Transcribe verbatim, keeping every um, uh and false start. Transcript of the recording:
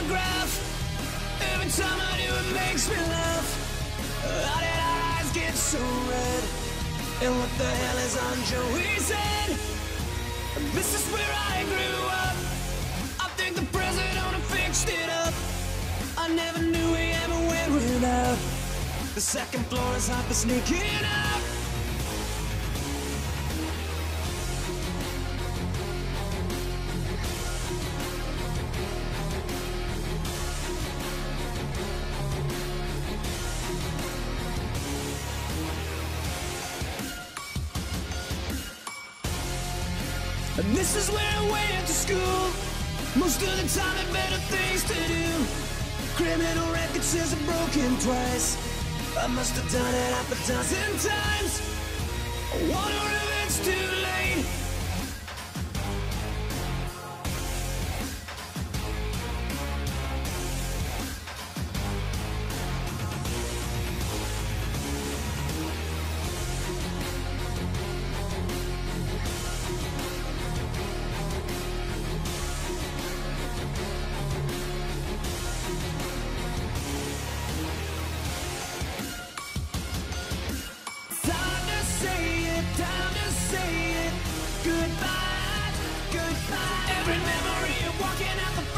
photograph. Every time I do it makes me laugh. How did our eyes get so red? And what the hell is on Joey's head? This is where I grew up. I think the president fixed it up. I never knew we ever went without. The second floor is hot for sneaking up. And this is where I went to school. Most of the time had better things to do. Criminal record says I'm broken twice. I must have done it half a dozen times. I wonder if it's too late. Time to say it, goodbye, goodbye. Every memory of walking out the